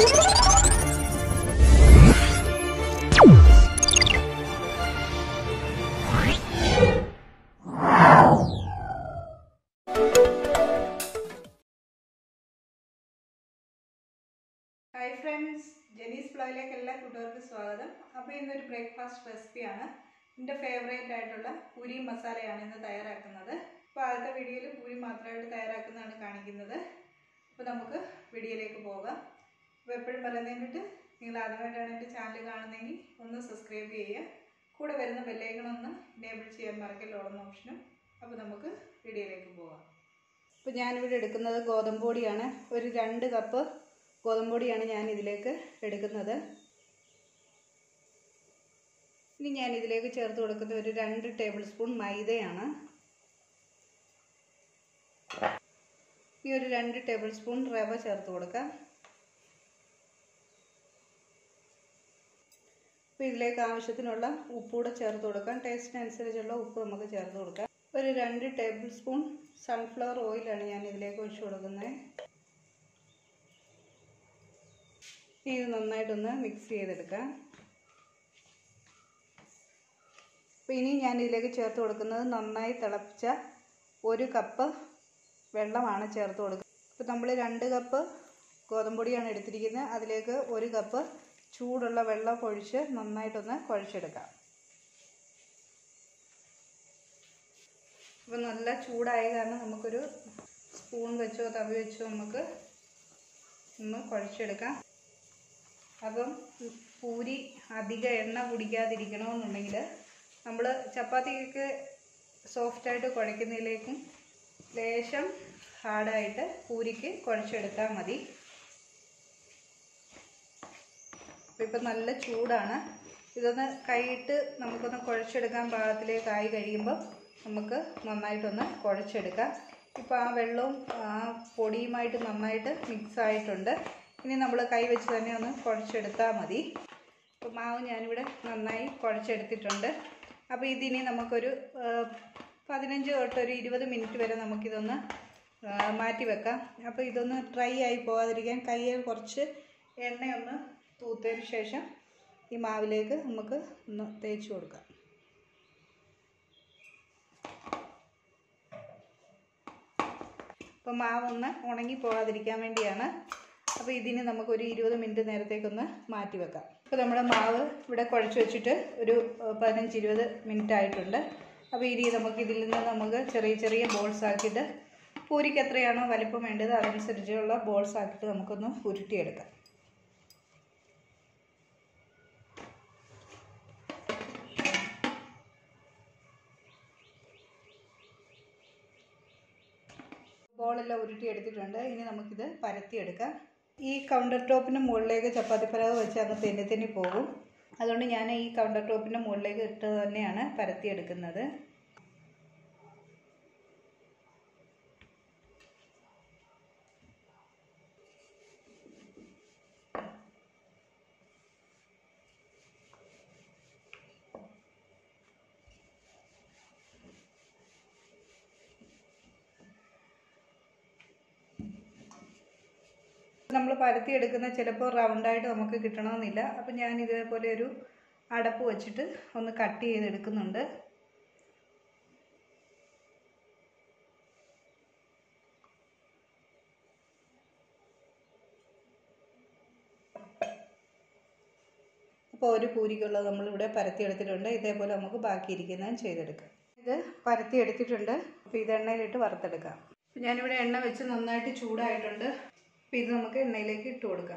Hi friends, JENY'S vlogലേക്ക് എല്ലാ കൂട്ടുകാർക്കും സ്വാഗതം. അപ്പോൾ ഇന്നൊരു ബ്രേക്ക്ഫാസ്റ്റ് റെസിപ്പിയാണ്. എൻ്റെ ഫേവറേറ്റ് ആയിട്ടുള്ള പൂരി മസാലയാണ് ഇന്ന് തയ്യാറാക്കുന്നത്. അപ്പോൾ ആദ്യത്തെ വീഡിയോയിൽ പൂരി മാത്രമായിട്ട് തയ്യാറാക്കുന്നതാണ് കാണിക്കുന്നത്. അപ്പോൾ നമുക്ക് വീഡിയോയിലേക്ക് പോകാം. അപ്പോൾ എപ്പോഴും പറയുന്നതിന് നിങ്ങൾ ആദ്യമായിട്ടാണ് എൻ്റെ ചാനൽ കാണുന്നതെങ്കിൽ ഒന്ന് സബ്സ്ക്രൈബ് ചെയ്യുക. കൂടെ വരുന്ന ബെല്ലൈക്കൺ ഒന്ന് എനേബിൾ ചെയ്യാൻ മറക്കല്ലോ ഓൺ ഓപ്ഷനും. അപ്പോൾ നമുക്ക് വീഡിയോയിലേക്ക് പോകാം. അപ്പോൾ ഞാനിവിടെ എടുക്കുന്നത് ഗോതമ്പ് പൊടിയാണ്. ഒരു 2 കപ്പ് ഗോതമ്പ് പൊടിയാണ് ഞാൻ ഇതിലേക്ക് എടുക്കുന്നത്. ഇനി ഞാൻ ഇതിലേക്ക് ചേർത്ത് കൊടുക്കുന്നത് ഒരു 2 ടേബിൾ സ്പൂൺ മൈദയാണ്. ഈ ഒരു 2 ടേബിൾ സ്പൂൺ റവ ചേർത്ത് കൊടുക്കാം. അപ്പോൾ ഇതിലേക്ക് ആവശ്യത്തിനുള്ള ഉപ്പൂടെ ചേർത്ത് കൊടുക്കാം. ടേസ്റ്റിനനുസരിച്ചുള്ള ഉപ്പ് നമുക്ക് ചേർത്ത് കൊടുക്കാം. ഒരു 2 ടേബിൾ സ്പൂൺ സൺഫ്ലവർ ഓയിലാണ് ഞാൻ ഇതിലേക്ക് ഒഴിച്ചു കൊടുക്കുന്നത്. ഇത് നന്നായിട്ടൊന്ന് മിക്സ് ചെയ്തെടുക്കാം. അപ്പോൾ ഇനി ഞാൻ ഇതിലേക്ക് ചേർത്ത് കൊടുക്കുന്നത് നന്നായി തിളപ്പിച്ച 1 കപ്പ് വെള്ളമാണ് ചേർത്ത് കൊടുക്കുന്നത്. അപ്പോൾ നമ്മൾ 2 കപ്പ് ഗോതമ്പ് പൊടിയാണ് എടുത്തിരിക്കുന്നത്. അതിലേക്ക് 1 കപ്പ് ചൂടുള്ള വെള്ളം ഒഴിച്ച് നന്നായിട്ടൊന്ന് കുഴച്ചെടുക്കാം. അപ്പോൾ നല്ല ചൂടായ കാരണം നമുക്കൊരു സ്പൂൺ വെച്ചോ തവി വെച്ചോ നമുക്ക് ഒന്ന് കുഴച്ചെടുക്കാം. അപ്പം പൂരി അധികം എണ്ണ കുടിക്കാതിരിക്കണമെന്നുണ്ടെങ്കിൽ നമ്മൾ ചപ്പാത്തിക്ക് സോഫ്റ്റായിട്ട് കുഴയ്ക്കുന്നതിലേക്കും ലേശം ഹാർഡായിട്ട് പൂരിക്ക് കുഴച്ചെടുത്താൽ മതി. അപ്പോൾ ഇപ്പം നല്ല ചൂടാണ്. ഇതൊന്ന് കൈയിട്ട് നമുക്കൊന്ന് കുഴച്ചെടുക്കാൻ പാകത്തിലേക്കായി കഴിയുമ്പോൾ നമുക്ക് നന്നായിട്ടൊന്ന് കുഴച്ചെടുക്കാം. ഇപ്പോൾ ആ വെള്ളവും ആ പൊടിയുമായിട്ട് നന്നായിട്ട് മിക്സ് ആയിട്ടുണ്ട്. ഇനി നമ്മൾ കൈ വെച്ച് തന്നെ ഒന്ന് കുഴച്ചെടുത്താൽ മതി. അപ്പോൾ മാവ് ഞാനിവിടെ നന്നായി കുഴച്ചെടുത്തിട്ടുണ്ട്. അപ്പോൾ ഇതിനി നമുക്കൊരു 15 തൊട്ട് ഒരു 20 മിനിറ്റ് വരെ നമുക്കിതൊന്ന് മാറ്റി വെക്കാം. അപ്പോൾ ഇതൊന്ന് ഡ്രൈ ആയി പോകാതിരിക്കാൻ കയ്യിൽ കുറച്ച് എണ്ണയൊന്ന് തൂത്തതിന് ശേഷം ഈ മാവിലേക്ക് നമുക്ക് ഒന്ന് തേച്ച് കൊടുക്കാം. അപ്പോൾ മാവൊന്ന് ഉണങ്ങി പോകാതിരിക്കാൻ വേണ്ടിയാണ്. അപ്പോൾ ഇതിന് നമുക്കൊരു 20 മിനിറ്റ് നേരത്തേക്കൊന്ന് മാറ്റി വെക്കാം. അപ്പോൾ നമ്മുടെ മാവ് ഇവിടെ കുഴച്ച് വെച്ചിട്ട് ഒരു 15-20 മിനിറ്റ് ആയിട്ടുണ്ട്. അപ്പോൾ ഇനി നമുക്കിതിൽ നിന്ന് നമുക്ക് ചെറിയ ചെറിയ ബോൾസ് ആക്കിയിട്ട് പൂരിക്ക് എത്രയാണോ വലിപ്പം വേണ്ടത് അതനുസരിച്ചുള്ള ബോൾസ് ആക്കിയിട്ട് നമുക്കൊന്ന് ഉരുട്ടിയെടുക്കാം. ബോളെല്ലാം ഉരുട്ടിയെടുത്തിട്ടുണ്ട്. ഇനി നമുക്കിത് പരത്തിയെടുക്കാം. ഈ കൗണ്ടർ ടോപ്പിന് മുകളിലേക്ക് ചപ്പാത്തിപ്പലക വെച്ച് അങ്ങ് തെന്നി പോകും. അതുകൊണ്ട് ഞാൻ ഈ കൗണ്ടർ ടോപ്പിൻ്റെ മുകളിലേക്ക് ഇട്ട് തന്നെയാണ് പരത്തിയെടുക്കുന്നത്. നമ്മൾ പരത്തിയെടുക്കുന്ന ചിലപ്പോൾ റൗണ്ടായിട്ട് നമുക്ക് കിട്ടണമെന്നില്ല. അപ്പം ഞാൻ ഇതേപോലെ ഒരു അടപ്പ് വെച്ചിട്ട് ഒന്ന് കട്ട് ചെയ്തെടുക്കുന്നുണ്ട്. അപ്പോൾ ഒരു പൂരിക്കുള്ളത് നമ്മളിവിടെ പരത്തിയെടുത്തിട്ടുണ്ട്. ഇതേപോലെ നമുക്ക് ബാക്കിയിരിക്കുന്നതും ചെയ്തെടുക്കാം. ഇത് പരത്തിയെടുത്തിട്ടുണ്ട്. അപ്പോൾ ഇത് എണ്ണയിലിട്ട് വറുത്തെടുക്കാം. ഞാനിവിടെ എണ്ണ വെച്ച് നന്നായിട്ട് ചൂടായിട്ടുണ്ട്. അപ്പോൾ ഇത് നമുക്ക് എണ്ണയിലേക്ക് ഇട്ട് കൊടുക്കാം.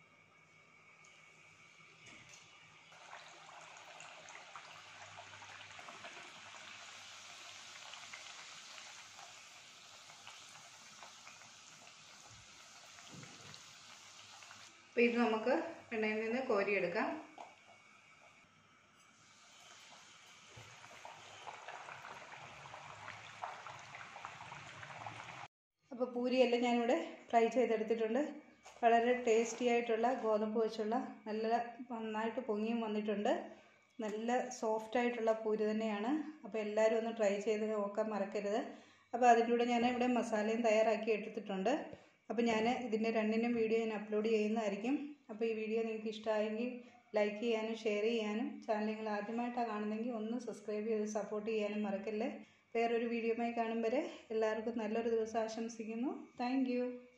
അപ്പോൾ ഇത് നമുക്ക് എണ്ണയിൽ നിന്ന് കോരിയെടുക്കാം. അപ്പോൾ പൂരിയെല്ലാം ഞാനിവിടെ ഫ്രൈ ചെയ്തെടുത്തിട്ടുണ്ട്. വളരെ ടേസ്റ്റി ആയിട്ടുള്ള ഗോതമ്പ് വെച്ചുള്ള നന്നായിട്ട് പൊങ്ങിയും വന്നിട്ടുണ്ട്. നല്ല സോഫ്റ്റായിട്ടുള്ള പൂരി തന്നെയാണ്. അപ്പോൾ എല്ലാവരും ഒന്ന് ട്രൈ ചെയ്ത് നോക്കാൻ മറക്കരുത്. അപ്പോൾ അതിൻ്റെ കൂടെ ഞാൻ ഇവിടെ മസാലയും തയ്യാറാക്കി എടുത്തിട്ടുണ്ട്. അപ്പോൾ ഞാൻ ഇതിൻ്റെ രണ്ടിനും വീഡിയോ ഞാൻ അപ്ലോഡ് ചെയ്യുന്നതായിരിക്കും. അപ്പോൾ ഈ വീഡിയോ നിങ്ങൾക്ക് ഇഷ്ടമായെങ്കിൽ ലൈക്ക് ചെയ്യാനും ഷെയർ ചെയ്യാനും, ചാനൽ നിങ്ങൾ ആദ്യമായിട്ടാണ് കാണുന്നതെങ്കിൽ ഒന്ന് സബ്സ്ക്രൈബ് ചെയ്ത് സപ്പോർട്ട് ചെയ്യാനും മറക്കല്ലേ. വേറൊരു വീഡിയോയുമായി കാണും വരെ എല്ലാവർക്കും നല്ലൊരു ദിവസം ആശംസിക്കുന്നു. Thank U.